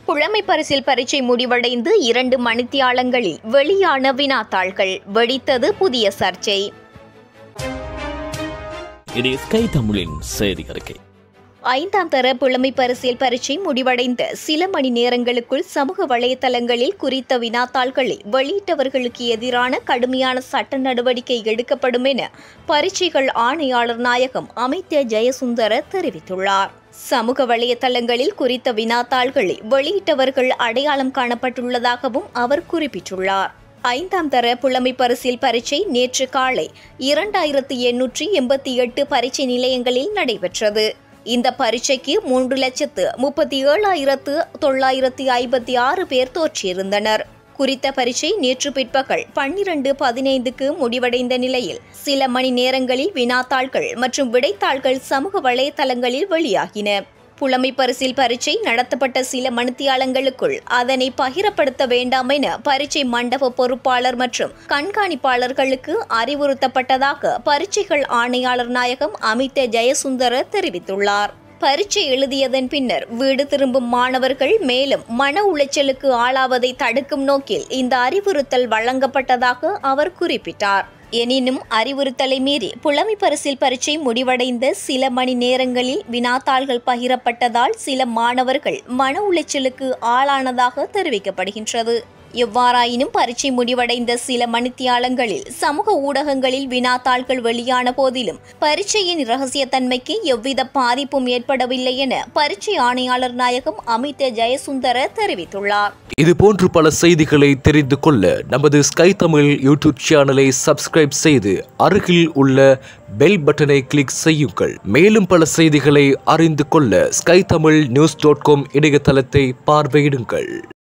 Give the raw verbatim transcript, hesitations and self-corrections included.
புலமை பரிசில் பரீட்சை முடிவடைந்து இரண்டு மணித்தியாலங்களில் வெளியான வினாத்தாள்கள் வெடித்தது புதிய சர்ச்சை. இது ஸ்கை தமிழின் செய்தி அறிக்கை. ஐந்தாம் தர புலமை பரிசில் பரீட்சை முடிவடைந்த சில மணி நேரங்களுக்குள் சமூக வலைதளங்களில் குறித்த வினாத்தாள்களை வெளியிட்டவர்களுக்கு எதிரான கடுமையான சட்ட நடவடிக்கை எடுக்கப்படும் என பரீட்சைகள் ஆணையாளர் நாயகம் அமித்யா ஜெயசுந்தர தெரிவித்துள்ளார். சமூக வலைதளங்களில் குறித்த வினாத்தாள்களை வெளியிட்டவர்கள் அடையாளம் காணப்பட்டுள்ளதாகவும் அவர் குறிப்பிட்டுள்ளார். ஐந்தாம் தர புலமை பரிசில் பரீட்சை நேற்று காலை இரண்டாயிரத்து எண்ணூற்றி எண்பத்தி எட்டு பரீட்சை நிலையங்களில் நடைபெற்றது. இந்த பரீட்சைக்கு மூன்று லட்சத்து முப்பத்தி ஏழாயிரத்து தொள்ளாயிரத்தி ஐம்பத்தி ஆறு பேர் தோற்றியிருந்தனர். குறித்த பரீட்சை நேற்று பிற்பகல் பன்னிரண்டு பதினைந்துக்கு முடிவடைந்த நிலையில் சில மணி நேரங்களில் வினாத்தாள்கள் மற்றும் விடைத்தாள்கள் சமூக வலைதளங்களில் வெளியாகின. புலமை பரிசில் பரீட்சை நடத்தப்பட்ட சில மணித்தியாலங்களுக்குள் அதனை பகிரப்படுத்த வேண்டாம் என பரீட்சை மண்டப பொறுப்பாளர் மற்றும் கண்காணிப்பாளர்களுக்கு அறிவுறுத்தப்பட்டதாக பரீட்சைகள் ஆணையாளர் நாயகம் அமித்யா ஜெயசுந்தர தெரிவித்துள்ளார். பரீட்சை எழுதியதன் பின்னர் வீடு திரும்பும் மாணவர்கள் மேலும் மன உளைச்சலுக்கு ஆளாவதை தடுக்கும் நோக்கில் இந்த அறிவுறுத்தல் வழங்கப்பட்டதாக அவர் குறிப்பிட்டார். எனினும் அறிவுறுத்தலை மீறி புலமை பரிசில் பரீட்சை முடிவடைந்த சில மணி நேரங்களில் வினாத்தாள்கள் பகிரப்பட்டதால் சில மாணவர்கள் மன உளைச்சலுக்கு ஆளானதாக தெரிவிக்கப்படுகின்றது. எவ்வாறாயினும் பரீட்சை முடிவடைந்த சில மணித்தியாலங்களில் சமூக ஊடகங்களில் வினாத்தாள்கள் வெளியான போதிலும் பரீட்சையின் இரகசியத்தன்மைக்கு எவ்வித பாதிப்பும் ஏற்படவில்லை என பரீட்சை ஆணையாளர் நாயகம் அமித்யா ஜெயசுந்தர தெரிவித்துள்ளார். இதுபோன்று பல செய்திகளை தெரிந்து கொள்ள நமது ஸ்கை தமிழ் யூடியூப் சேனலை சப்ஸ்கிரைப் செய்து அருகில் உள்ள பெல் பட்டனை கிளிக் செய்யுங்கள். மேலும் பல செய்திகளை அறிந்து கொள்ள sky Tamil news dot com இணையதளத்தை பார்வையிடுங்கள்.